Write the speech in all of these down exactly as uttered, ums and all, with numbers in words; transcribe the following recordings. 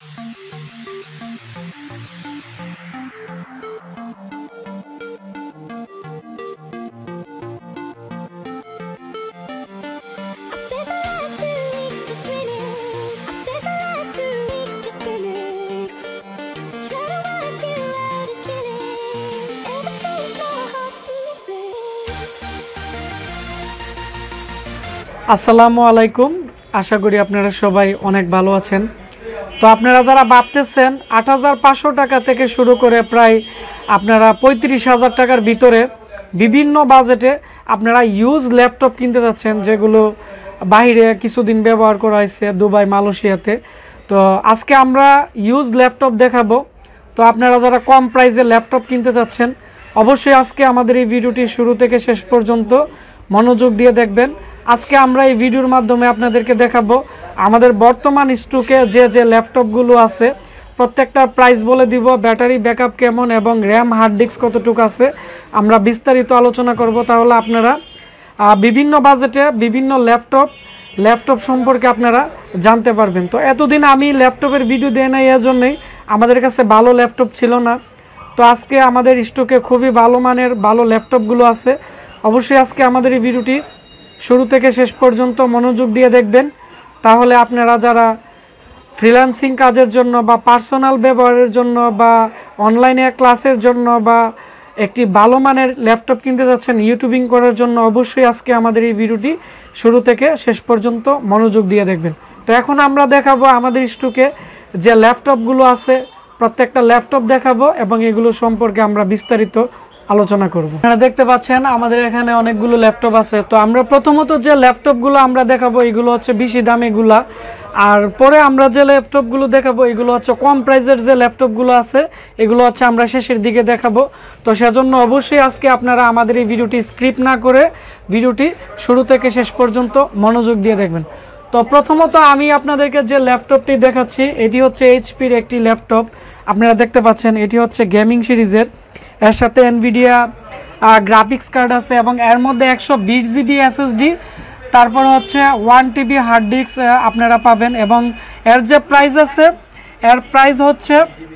আসসালামু আলাইকুম, আশা করি আপনারা সবাই অনেক ভালো আছেন। তো আপনারা যারা ভাবতেছেন আট হাজার পাঁচশো টাকা থেকে শুরু করে প্রায় আপনারা পঁয়ত্রিশ হাজার টাকার ভিতরে বিভিন্ন বাজেটে আপনারা ইউজ ল্যাপটপ কিনতে যাচ্ছেন, যেগুলো বাইরে কিছুদিন ব্যবহার করা হয়েছে দুবাই মালয়েশিয়াতে। তো আজকে আমরা ইউজ ল্যাপটপ দেখাবো। তো আপনারা যারা কম প্রাইসে ল্যাপটপ কিনতে যাচ্ছেন অবশ্যই আজকে আমাদের এই ভিডিওটি শুরু থেকে শেষ পর্যন্ত মনোযোগ দিয়ে দেখবেন। আজকে আমরা এই ভিডিওর মাধ্যমে আপনাদেরকে দেখাবো আমাদের বর্তমান স্টকে যে যে ল্যাপটপগুলো আছে প্রত্যেকটার প্রাইস বলে দিব, ব্যাটারি ব্যাকআপ কেমন এবং র্যাম হার্ড ডিস্ক কতটুকু আছে আমরা বিস্তারিত আলোচনা করব। তাহলে আপনারা বিভিন্ন বাজেটে বিভিন্ন ল্যাপটপ ল্যাপটপ সম্পর্কে আপনারা জানতে পারবেন। তো এতদিন আমি ল্যাপটপের ভিডিও দেই না, এর জন্যই আমাদের কাছে ভালো ল্যাপটপ ছিল না। তো আজকে আমাদের স্টকে খুবই ভালো মানের ভালো ল্যাপটপগুলো আছে। অবশ্যই আজকে আমাদের এই ভিডিওটি শুরু থেকে শেষ পর্যন্ত মনোযোগ দিয়ে দেখবেন। তাহলে আপনারা যারা ফ্রিল্যান্সিং কাজের জন্য বা পার্সোনাল ব্যবহারের জন্য বা অনলাইনে ক্লাসের জন্য বা একটি ভালো মানের ল্যাপটপ কিনতে যাচ্ছেন ইউটিউবিং করার জন্য, অবশ্যই আজকে আমাদের এই ভিডিওটি শুরু থেকে শেষ পর্যন্ত মনোযোগ দিয়ে দেখবেন। তো এখন আমরা দেখাবো আমাদের স্টকে যে ল্যাপটপগুলো আছে, প্রত্যেকটা ল্যাপটপ দেখাবো এবং এগুলো সম্পর্কে আমরা বিস্তারিত আলোচনা করব। আপনারা দেখতে পাচ্ছেন আমাদের এখানে অনেকগুলো ল্যাপটপ আছে। তো আমরা প্রথমত যে ল্যাপটপগুলো আমরা দেখাবো এগুলো হচ্ছে বেশি দামিগুলা, আর পরে আমরা যে ল্যাপটপগুলো দেখাবো এগুলো হচ্ছে কম প্রাইসের যে ল্যাপটপগুলো আছে এগুলো হচ্ছে আমরা শেষের দিকে দেখাবো। তো সেজন্য অবশ্যই আজকে আপনারা আমাদের এই ভিডিওটি স্ক্রিপ্ট না করে ভিডিওটি শুরু থেকে শেষ পর্যন্ত মনোযোগ দিয়ে দেখবেন। তো প্রথমত আমি আপনাদেরকে যে ল্যাপটপটি দেখাচ্ছি এটি হচ্ছে এইচপির একটি ল্যাপটপ। আপনারা দেখতে পাচ্ছেন এটি হচ্ছে গেমিং সিরিজের, এর সাথে এনভিডিয়া গ্রাফিক্স কার্ড আছে এবং এর মধ্যে একশো বিশ জিবি এসএসডি, তারপর হচ্ছে ওয়ান টিবি হার্ড ডিস্ক আপনারা পাবেন। এবং এর যে প্রাইস আছে এর প্রাইস হচ্ছে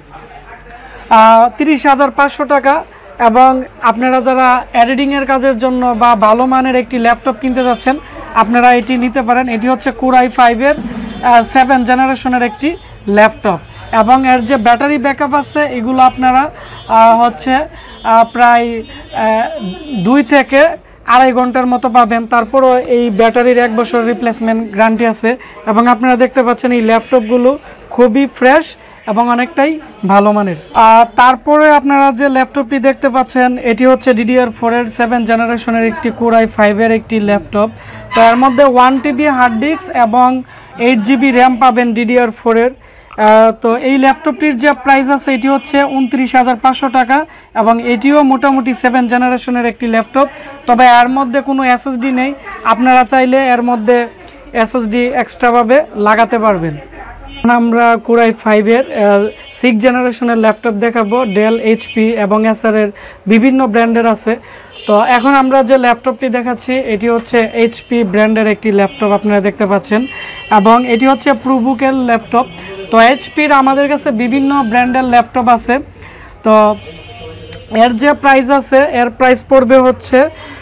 তিরিশ হাজার পাঁচশো টাকা। এবং আপনারা যারা এডিটিংয়ের কাজের জন্য বা ভালো মানের একটি ল্যাপটপ কিনতে যাচ্ছেন আপনারা এটি নিতে পারেন। এটি হচ্ছে কোরাই ফাইভের সেভেন জেনারেশনের একটি ল্যাপটপ এবং এর যে ব্যাটারি ব্যাকআপ আছে এগুলো আপনারা হচ্ছে প্রায় দুই থেকে আড়াই ঘন্টার মতো পাবেন। তারপরও এই ব্যাটারির এক বছর রিপ্লেসমেন্ট গ্যারান্টি আছে। এবং আপনারা দেখতে পাচ্ছেন এই ল্যাপটপগুলো খুবই ফ্রেশ এবং অনেকটাই ভালো মানের। তারপরে আপনারা যে ল্যাপটপটি দেখতে পাচ্ছেন এটি হচ্ছে ডিডিআর ফোরের সেভেন জেনারেশনের একটি কোরাই ফাইভের একটি ল্যাপটপ। তো এর মধ্যে ওয়ান টিবি হার্ড ডিস্ক এবং এইট জিবি র্যাম পাবেন ডিডিআর ফোরের। তো এই ল্যাপটপটির যে প্রাইস আছে এটি হচ্ছে উনত্রিশ হাজার পাঁচশো টাকা এবং এটিও মোটামুটি সেভেন জেনারেশনের একটি ল্যাপটপ। তবে এর মধ্যে কোনো এসএসডি নেই, আপনারা চাইলে এর মধ্যে এসএসডি এক্সট্রাভাবে লাগাতে পারবেন। আমরা কোরাই ফাইভের সিক্স জেনারেশনের ল্যাপটপ দেখাবো, ডেল, এইচপি এবং এসারের বিভিন্ন ব্র্যান্ডের আছে। তো এখন আমরা যে ল্যাপটপটি দেখাচ্ছি এটি হচ্ছে এইচপি ব্র্যান্ডের একটি ল্যাপটপ আপনারা দেখতে পাচ্ছেন এবং এটি হচ্ছে প্রুবুকের ল্যাপটপ। তো এইচপির আমাদের কাছে বিভিন্ন ব্র্যান্ডের ল্যাপটপ আছে। তো এর যে প্রাইস আছে এর প্রাইস পড়বে হচ্ছে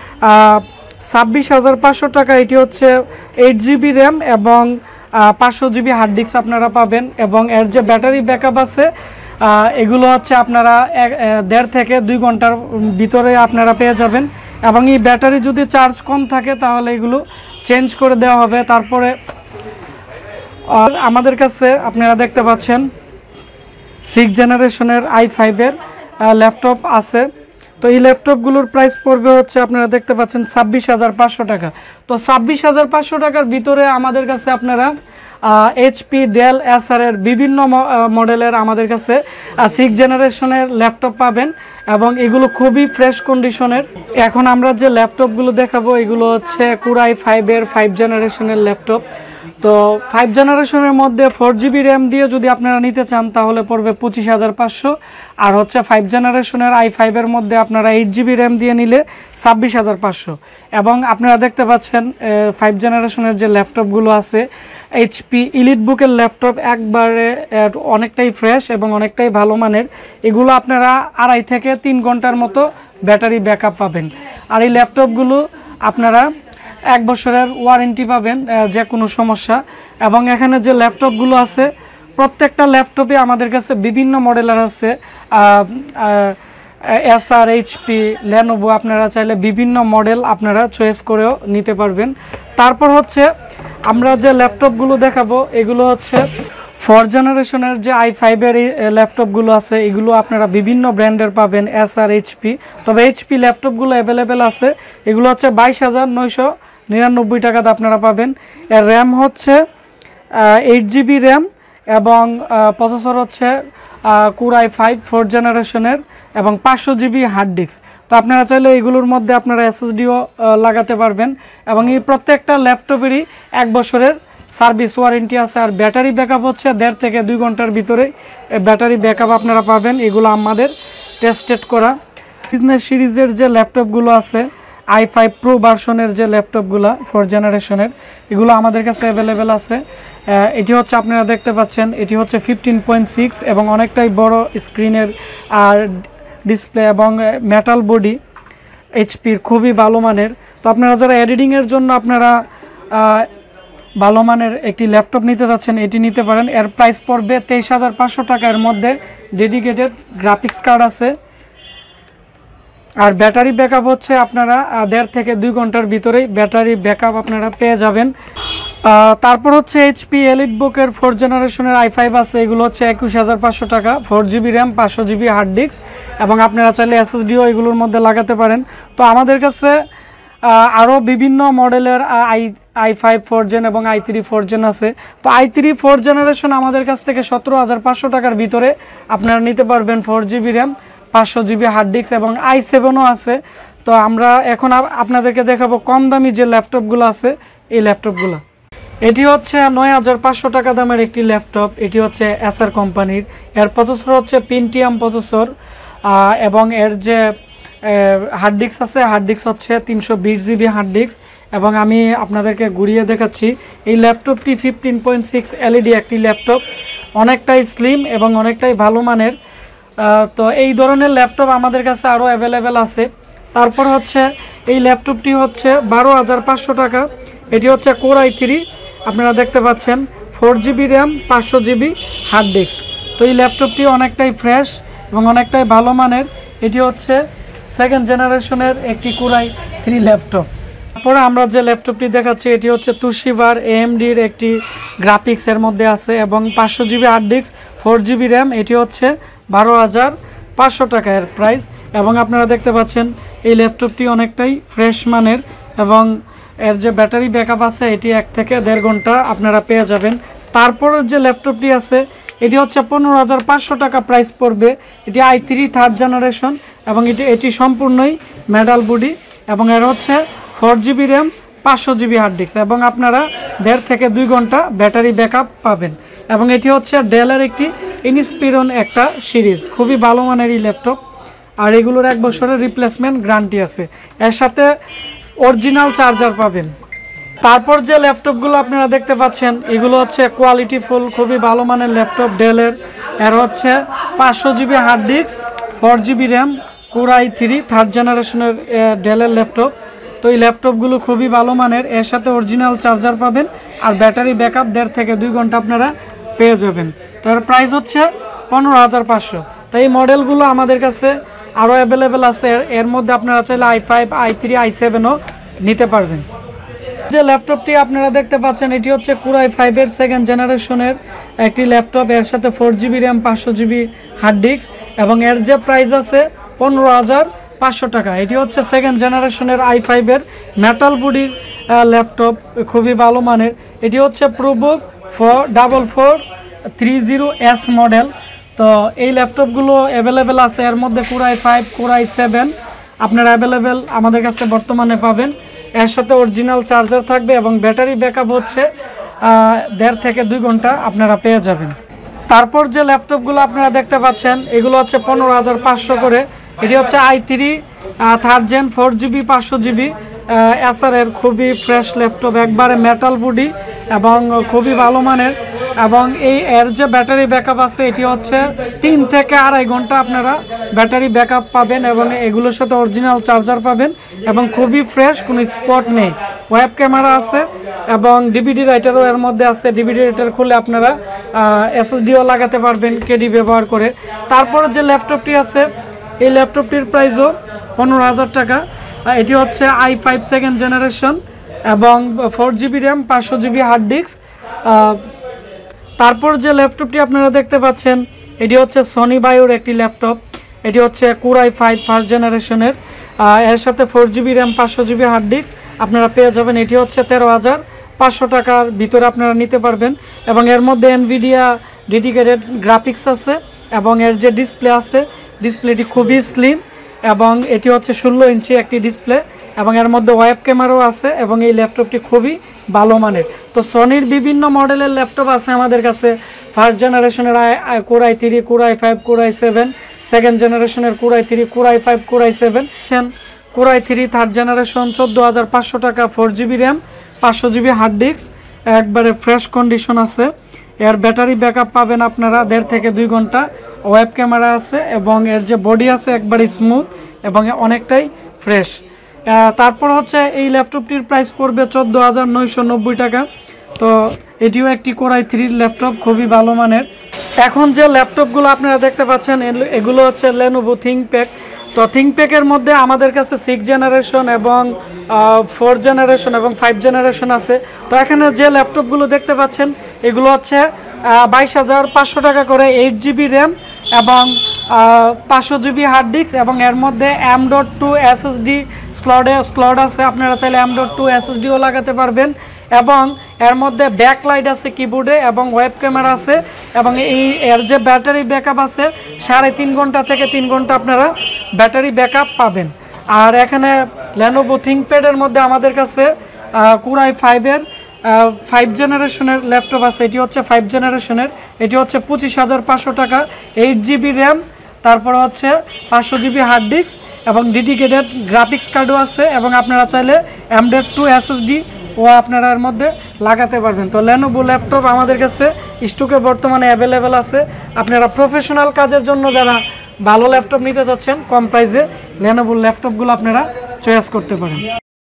ছাব্বিশ হাজার পাঁচশো টাকা। এটি হচ্ছে এইট জিবি র্যাম এবং পাঁচশো জিবি হার্ড ডিস্ক আপনারা পাবেন এবং এর যে ব্যাটারি ব্যাকআপ আছে এগুলো হচ্ছে আপনারা এক দেড় থেকে দুই ঘন্টার ভিতরে আপনারা পেয়ে যাবেন। এবং এই ব্যাটারি যদি চার্জ কম থাকে তাহলে এগুলো চেঞ্জ করে দেওয়া হবে। তারপরে আর আমাদের কাছে আপনারা দেখতে পাচ্ছেন সিক্স জেনারেশনের আই ফাইভের ল্যাপটপ আছে। তো এই ল্যাপটপগুলোর প্রাইস পড়বে হচ্ছে আপনারা দেখতে পাচ্ছেন ছাব্বিশ হাজার পাঁচশো টাকা। তো ছাব্বিশ হাজার পাঁচশো টাকার ভিতরে আমাদের কাছে আপনারা এইচপি, ডেল, এসারের বিভিন্ন মডেলের আমাদের কাছে সিক্স জেনারেশনের ল্যাপটপ পাবেন এবং এগুলো খুবই ফ্রেশ কন্ডিশনের। এখন আমরা যে ল্যাপটপগুলো দেখাবো এগুলো হচ্ছে কোরাই ফাইভের ফাইভ জেনারেশনের ল্যাপটপ। তো ফাইভ জেনারেশনের মধ্যে ফোর জিবি র্যাম দিয়ে যদি আপনারা নিতে চান তাহলে পড়বে পঁচিশ হাজার পাঁচশো। আর হচ্ছে ফাইভ জেনারেশনের আই ফাইভের মধ্যে আপনারা এইট জিবি র্যাম দিয়ে নিলে ছাব্বিশ হাজার পাঁচশো। এবং আপনারা দেখতে পাচ্ছেন ফাইভ জেনারেশনের যে ল্যাপটপগুলো আছে এইচপি ইলিট বুকের ল্যাপটপ একবারে অনেকটাই ফ্রেশ এবং অনেকটাই ভালো মানের। এগুলো আপনারা আড়াই থেকে তিন ঘন্টার মতো ব্যাটারি ব্যাকআপ পাবেন। আর এই ল্যাপটপগুলো আপনারা এক বছরের ওয়ারেন্টি পাবেন যে কোনো সমস্যা। এবং এখানে যে ল্যাপটপগুলো আছে প্রত্যেকটা ল্যাপটপে আমাদের কাছে বিভিন্ন মডেলের আছে, এসআর, এইচপি, লেনোভো, আপনারা চাইলে বিভিন্ন মডেল আপনারা চয়েস করেও নিতে পারবেন। তারপর হচ্ছে আমরা যে ল্যাপটপগুলো দেখাবো এগুলো হচ্ছে ফোর জেনারেশনের যে আই ফাইভের ল্যাপটপগুলো আছে এগুলো আপনারা বিভিন্ন ব্র্যান্ডের পাবেন, এসআর, এইচপি। তবে এইচপি ল্যাপটপগুলো অ্যাভেলেবেল আছে, এগুলো হচ্ছে বাইশ হাজার নয়শো নিরানব্বই টাকাতে আপনারা পাবেন। এর র্যাম হচ্ছে এইট জিবি র্যাম এবং প্রসেসর হচ্ছে কোর আই ফাইভ ফোর জেনারেশনের এবং পাঁচশো জিবি হার্ড ডিস্ক। তো আপনারা চাইলে এগুলোর মধ্যে আপনারা এসএসডিও লাগাতে পারবেন। এবং এই প্রত্যেকটা ল্যাপটপেরই এক বছরের সার্ভিস ওয়ারেন্টি আছে। আর ব্যাটারি ব্যাকআপ হচ্ছে দেড় থেকে দুই ঘন্টার ভিতরে ব্যাটারি ব্যাকআপ আপনারা পাবেন। এগুলো আমাদের টেস্টেড করা। বিজনেস সিরিজের যে ল্যাপটপগুলো আছে আই ফাইভ প্রো ভার্সনের যে ল্যাপটপগুলো ফোর জেনারেশনের এগুলো আমাদের কাছে অ্যাভেলেবেল আছে। এটি হচ্ছে আপনারা দেখতে পাচ্ছেন, এটি হচ্ছে ফিফটিন পয়েন্ট সিক্স এবং অনেকটাই বড় স্ক্রিনের আর ডিসপ্লে এবং মেটাল বডি, এইচপির খুবই ভালো মানের। তো আপনারা যারা এডিটিংয়ের জন্য আপনারা ভালো মানের একটি ল্যাপটপ নিতে যাচ্ছেন এটি নিতে পারেন। এর প্রাইস পড়বে তেইশ হাজার পাঁচশো টাকার মধ্যে। ডেডিকেটেড গ্রাফিক্স কার্ড আছে। আর ব্যাটারি ব্যাকআপ হচ্ছে আপনারা দেড় থেকে দুই ঘন্টার ভিতরেই ব্যাটারি ব্যাকআপ আপনারা পেয়ে যাবেন। তারপর হচ্ছে এইচপি এলিট বুকের ফোর জেনারেশনের আই ফাইভ আছে, এগুলো হচ্ছে একুশ হাজার পাঁচশো টাকা, ফোর জিবি র্যাম, পাঁচশো জিবি হার্ড ডিস্ক এবং আপনারা চাইলে এসএসডিও এগুলোর মধ্যে লাগাতে পারেন। তো আমাদের কাছে আরও বিভিন্ন মডেলের i i five four gen এবং আই থ্রি ফোর জেন আছে। তো আই থ্রি ফোর জেনারেশন আমাদের কাছ থেকে সতেরো হাজার পাঁচশো টাকার ভিতরে আপনারা নিতে পারবেন, ফোর জিবি র্যাম, পাঁচশো জিবি হার্ড ডিস্ক এবং আই সেভেনও আছে। তো আমরা এখন আপনাদেরকে দেখাবো কম দামি যে ল্যাপটপগুলো আছে এই ল্যাপটপগুলো। এটি হচ্ছে নয় হাজার পাঁচশো টাকা দামের একটি ল্যাপটপ। এটি হচ্ছে এসার কোম্পানির। এর প্রসেসর হচ্ছে পেন্টিয়াম প্রসেসর এবং এর যে হার্ড ডিস্ক আছে হার্ড ডিস্ক হচ্ছে তিনশো বিশ জিবি হার্ড ডিস্ক। এবং আমি আপনাদেরকে ঘুরিয়ে দেখাচ্ছি এই ল্যাপটপটি ফিফটিন পয়েন্ট সিক্স এলইডি একটি ল্যাপটপ, অনেকটাই স্লিম এবং অনেকটাই ভালো মানের। তো এই ধরনের ল্যাপটপ আমাদের কাছে আরও অ্যাভেলেবেল আছে। তারপর হচ্ছে এই ল্যাপটপটি হচ্ছে বারো হাজার পাঁচশো টাকা। এটি হচ্ছে কোর আই থ্রি, আপনারা দেখতে পাচ্ছেন, ফোর জিবি র্যাম, পাঁচশো জিবি হার্ড ডিস্ক। তো এই ল্যাপটপটি অনেকটাই ফ্রেশ এবং অনেকটাই ভালো মানের। এটি হচ্ছে সেকেন্ড জেনারেশনের একটি কোর আই থ্রি ল্যাপটপ। তারপরে আমরা যে ল্যাপটপটি দেখাচ্ছি এটি হচ্ছে তুশিবার এএমডির একটি গ্রাফিক্সের মধ্যে আছে এবং পাঁচশো GB hard disk, four GB RAM. এটি হচ্ছে বারো হাজার পাঁচশো টাকা এর প্রাইস। এবং আপনারা দেখতে পাচ্ছেন এই ল্যাপটপটি অনেকটাই ফ্রেশ মানের এবং এর যে ব্যাটারি ব্যাকআপ আছে এটি এক থেকে দেড় ঘন্টা আপনারা পেয়ে যাবেন। তারপর যে ল্যাপটপটি আছে এটি হচ্ছে পনেরো হাজার পাঁচশো টাকা প্রাইস পড়বে। এটি আই থ্রি থার্ড জেনারেশন এবং এটি এটি সম্পূর্ণই মেটাল বডি এবং এর হচ্ছে ফোর জিবি র্যাম, পাঁচশো জিবি হার্ড ডিস্ক এবং আপনারা দেড় থেকে দুই ঘন্টা ব্যাটারি ব্যাকআপ পাবেন। এবং এটি হচ্ছে ডেলের একটি ইনস্পিরন একটা সিরিজ, খুবই ভালো মানের এই ল্যাপটপ। আর এগুলোর এক বছরের রিপ্লেসমেন্ট গ্যারান্টি আছে, এর সাথে অরিজিনাল চার্জার পাবেন। তারপর যে ল্যাপটপগুলো আপনারা দেখতে পাচ্ছেন এগুলো হচ্ছে কোয়ালিটি ফুল, খুবই ভালো মানের ল্যাপটপ ডেলের। এর হচ্ছে পাঁচশো GB hard disk, four GB RAM, core i three third জেনারেশনের ডেলের ল্যাপটপ। তো এই ল্যাপটপগুলো খুবই ভালো মানের, এর সাথে অরিজিনাল চার্জার পাবেন আর ব্যাটারি ব্যাকআপ দেড় থেকে দুই ঘন্টা আপনারা পেয়ে যাবেন। তো এর প্রাইস হচ্ছে পনেরো হাজার পাঁচশো। তো এই মডেলগুলো আমাদের কাছে আরও অ্যাভেলেবেল আছে। এর মধ্যে আপনারা চাইলে i five, i three, i সেভেনও নিতে পারবেন। যে ল্যাপটপটি আপনারা দেখতে পাচ্ছেন এটি হচ্ছে কোর আই ফাইভের সেকেন্ড জেনারেশনের একটি ল্যাপটপ, এর সাথে ফোর জিবি র্যাম, পাঁচশো জিবি হার্ড ডিস্ক এবং এর যে প্রাইস আছে পনেরো হাজার পাঁচশো টাকা। এটি হচ্ছে সেকেন্ড জেনারেশনের আই ফাইভের মেটাল বডির ল্যাপটপ, খুবই ভালো মানের। এটি হচ্ছে ProBook four double four three zero S model. তো এই ল্যাপটপগুলো অ্যাভেলেবেল আছে, এর মধ্যে core i five, core i seven আপনারা অ্যাভেলেবেল আমাদের কাছে বর্তমানে পাবেন। এর সাথে অরিজিনাল চার্জার থাকবে এবং ব্যাটারি ব্যাকআপ হচ্ছে দেড় থেকে দুই ঘন্টা আপনারা পেয়ে যাবেন। তারপর যে ল্যাপটপগুলো আপনারা দেখতে পাচ্ছেন এগুলো হচ্ছে পনেরো হাজার পাঁচশো করে। এটি হচ্ছে i three third gen four GB পাঁচশো জিবি এসারের খুবই ফ্রেশ ল্যাপটপ, একবারে মেটাল বডি এবং খুবই ভালো মানের। এবং এই এর যে ব্যাটারি ব্যাকআপ আছে এটি হচ্ছে তিন থেকে আড়াই ঘন্টা আপনারা ব্যাটারি ব্যাকআপ পাবেন এবং এগুলোর সাথে অরিজিনাল চার্জার পাবেন এবং খুবই ফ্রেশ, কোনো স্পট নেই। ওয়েব ক্যামেরা আছে এবং ডিভিডি রাইটারও এর মধ্যে আছে। ডিভিডি রাইটার খুলে আপনারা এসএসডিও লাগাতে পারবেন কেডি ব্যবহার করে। তারপরে যে ল্যাপটপটি আছে এই ল্যাপটপটির প্রাইসও পনেরো হাজার টাকা। এটি হচ্ছে আই ফাইভ সেকেন্ড জেনারেশন এবং ফোর জিবি র্যাম পাঁচশো জিবি হার্ড ডিস্ক। তারপর যে ল্যাপটপটি আপনারা দেখতে পাচ্ছেন এটি হচ্ছে সনি বায়োর একটি ল্যাপটপ। এটি হচ্ছে কোরাই ফাইভ ফার্স্ট জেনারেশনের, এর সাথে ফোর জিবি র্যাম পাঁচশো জিবি হার্ড ডিস্ক আপনারা পেয়ে যাবেন। এটি হচ্ছে তেরো হাজার পাঁচশো টাকার ভিতরে আপনারা নিতে পারবেন এবং এর মধ্যে এনভিডিয়া ডেডিকেটেড গ্রাফিক্স আছে এবং এর যে ডিসপ্লে আছে ডিসপ্লেটি খুবই স্লিম এবং এটি হচ্ছে ষোলো ইঞ্চি একটি ডিসপ্লে এবং এর মধ্যে ওয়েব ক্যামেরাও আছে এবং এই ল্যাপটপটি খুবই ভালো মানের। তো সনির বিভিন্ন মডেলের ল্যাপটপ আছে আমাদের কাছে। ফার্স্ট জেনারেশনের i core i three, core i five, core i seven, second জেনারেশনের core i three, core i five, core i seven, core i three third generation চোদ্দো হাজার পাঁচশো টাকা, ফোর জিবি র্যাম পাঁচশো জিবি হার্ড ডিস্ক, একবারে ফ্রেশ কন্ডিশন আছে। এর ব্যাটারি ব্যাকআপ পাবেন আপনারা দেড় থেকে দুই ঘন্টা। ওয়েব ক্যামেরা আছে এবং এর যে বডি আছে একবারে স্মুথ এবং অনেকটাই ফ্রেশ। তারপর হচ্ছে এই ল্যাপটপটির প্রাইস পড়বে চোদ্দো হাজার নয়শো নব্বই টাকা। তো এটিও একটি কোরাই থ্রির ল্যাপটপ, খুবই ভালো মানের। এখন যে ল্যাপটপগুলো আপনারা দেখতে পাচ্ছেন এগুলো হচ্ছে লেনোভো থিংকপ্যাড। তো থিংকপ্যাডের মধ্যে আমাদের কাছে সিক্স জেনারেশন এবং ফোর জেনারেশন এবং ফাইভ জেনারেশন আছে। তো এখানে যে ল্যাপটপগুলো দেখতে পাচ্ছেন এগুলো হচ্ছে বাইশ হাজার পাঁচশো টাকা করে, এইট জিবি র্যাম এবং পাঁচশো জিবি হার্ড ডিস্ক এবং এর মধ্যে এম ডট টু এসএসডি স্লটে স্লট আছে। আপনারা চাইলে এম ডট টু এসএসডিও লাগাতে পারবেন এবং এর মধ্যে ব্যাকলাইট আছে কিবোর্ডে এবং ওয়েব ক্যামেরা আছে এবং এই এর যে ব্যাটারি ব্যাকআপ আছে সাড়ে তিন ঘন্টা থেকে তিন ঘন্টা আপনারা ব্যাটারি ব্যাকআপ পাবেন। আর এখানে লেনোভো থিংকপ্যাডের মধ্যে আমাদের কাছে কোরাই ফাইভের ফাইভ জেনারেশনের ল্যাপটপ আছে। এটি হচ্ছে ফাইভ জেনারেশনের, এটি হচ্ছে পঁচিশ হাজার পাঁচশো টাকা, এইট জিবি র্যাম, তারপর হচ্ছে পাঁচশো জিবি হার্ড ডিস্ক এবং ডেডিকেটেড গ্রাফিক্স কার্ডও আছে এবং আপনারা চাইলে এম ডট টু এসএসডি ও আপনারা এর মধ্যে লাগাতে পারবেন। তো লেনোভো ল্যাপটপ আমাদের কাছে স্টকে বর্তমানে অ্যাভেলেবেল আছে। আপনারা প্রফেশনাল কাজের জন্য যারা ভালো ল্যাপটপ নিতে চাচ্ছেন কম প্রাইসে লেনোভো ল্যাপটপগুলো আপনারা চয়েস করতে পারেন।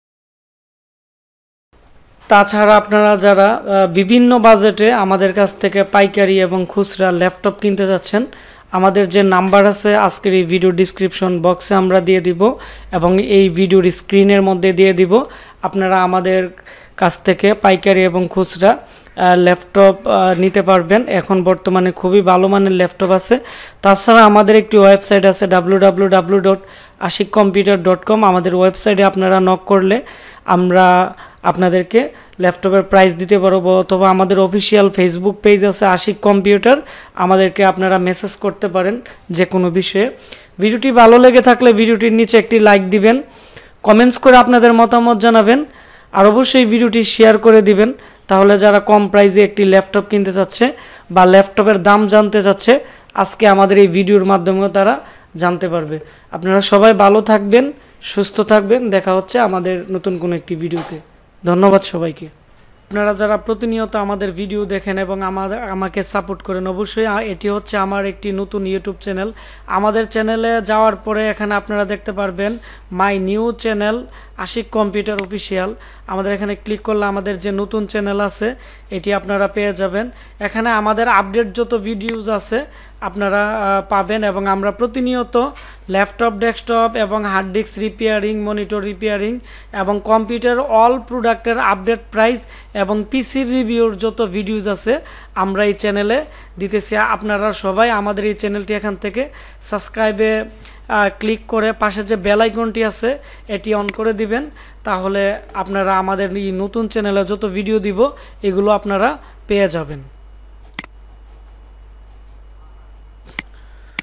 তাছাড়া আপনারা যারা বিভিন্ন বাজেটে আমাদের কাছ থেকে পাইকারি এবং খুচরা ল্যাপটপ কিনতে যাচ্ছেন আমাদের যে নাম্বার আছে আজকের এই ভিডিও ডিসক্রিপশন বক্সে আমরা দিয়ে দিব এবং এই ভিডিওর স্ক্রিনের মধ্যে দিয়ে দিব। আপনারা আমাদের কাছ থেকে পাইকারি এবং খুচরা ল্যাপটপ নিতে পারবেন। এখন বর্তমানে খুবই ভালো মানের ল্যাপটপ আছে। তাছাড়া আমাদের একটি ওয়েবসাইট আছে W W W dot Ashik computer dot com. আমাদের ওয়েবসাইটে আপনারা নক করলে আমরা আপনাদেরকে ল্যাপটপের প্রাইস দিতে পারবো, অথবা আমাদের অফিসিয়াল ফেসবুক পেজ আছে আশিক কম্পিউটার, আমাদেরকে আপনারা মেসেজ করতে পারেন যে কোনো বিষয়ে। ভিডিওটি ভালো লেগে থাকলে ভিডিওটির নিচে একটি লাইক দিবেন, কমেন্টস করে আপনাদের মতামত জানাবেন আর অবশ্যই ভিডিওটি শেয়ার করে দিবেন। তাহলে যারা কম প্রাইসে একটি ল্যাপটপ কিনতে চাচ্ছে বা ল্যাপটপের দাম জানতে চাচ্ছে আজকে আমাদের এই ভিডিওর মাধ্যমেও তারা জানতে পারবে। আপনারা সবাই ভালো থাকবেন, সুস্থ থাকবেন। দেখা হচ্ছে আমাদের নতুন কোনো একটি ভিডিওতে। ধন্যবাদ সবাইকে। আপনারা যারা প্রতিনিয়ত আমাদের ভিডিও দেখেন এবং আমাদের আমাকে সাপোর্ট করেন, অবশ্যই এটি হচ্ছে আমার একটি নতুন ইউটিউব চ্যানেল। আমাদের চ্যানেলে যাওয়ার পরে এখানে আপনারা দেখতে পারবেন my new channel Ashik computer official. আমাদের এখানে ক্লিক করলে আমাদের যে নতুন চ্যানেল আছে এটি আপনারা পেয়ে যাবেন। এখানে আমাদের আপডেট যত ভিডিওস আছে আপনারা পাবেন এবং আমরা প্রতিনিয়ত ল্যাপটপ, ডেস্কটপ এবং hard disk repairing, monitor repairing এবং কম্পিউটার অল প্রোডাক্টের আপডেট প্রাইস এবং পিসির রিভিউর যত ভিডিওস আছে আমরা এই চ্যানেলে দিতেছি। আপনারা সবাই আমাদের এই চ্যানেলটি এখান থেকে সাবস্ক্রাইবে ক্লিক করে পাশে যে বেল আইকনটি আছে এটি অন করে দিবেন, তাহলে আপনারা আমাদের এই নতুন চ্যানেলে যত ভিডিও দিব এগুলো আপনারা পেয়ে যাবেন।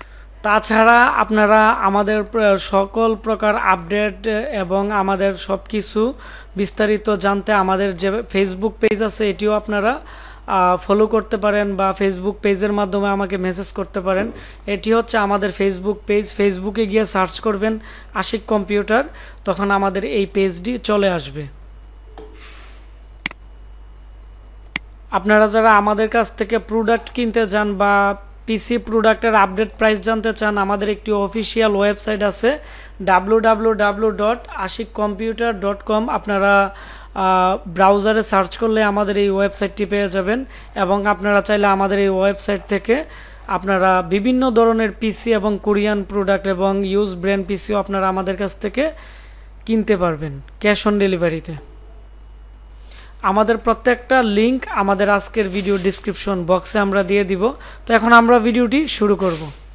তাছাড়া আপনারা আমাদের প্র- সকল প্রকার আপডেট এবং আমাদের সব কিছু বিস্তারিত জানতে আমাদের যে ফেসবুক পেজ আছে এটিও আপনারা ফলো করতে পারেন বা ফেসবুক পেজের মাধ্যমে আমাকে মেসেজ করতে পারেন। এটি হচ্ছে আমাদের ফেসবুক পেজ। ফেসবুকে গিয়ে সার্চ করবেন আশিক কম্পিউটার, তখন আমাদের এই পেজটি চলে আসবে। আপনারা যারা আমাদের কাছ থেকে প্রোডাক্ট কিনতে চান বা পিসি প্রোডাক্টের আপডেট প্রাইস জানতে চান, আমাদের একটি অফিসিয়াল ওয়েবসাইট আছে W W W dot Ashik computer dot com. আপনারা ব্রাউজারে সার্চ করলে আমাদের এই ওয়েবসাইটটি পেয়ে যাবেন এবং আপনারা চাইলে আমাদের এই ওয়েবসাইট থেকে আপনারা বিভিন্ন ধরনের পিসি এবং কোরিয়ান প্রোডাক্ট এবং ইউজ ব্র্যান্ড পিসিও আপনারা আমাদের কাছ থেকে কিনতে পারবেন ক্যাশ অন ডেলিভারিতে। আমাদের প্রত্যেকটা লিংক আমাদের আজকের ভিডিও ডিসক্রিপশন বক্সে আমরা দিয়ে দিব। তো এখন আমরা ভিডিওটি শুরু করব।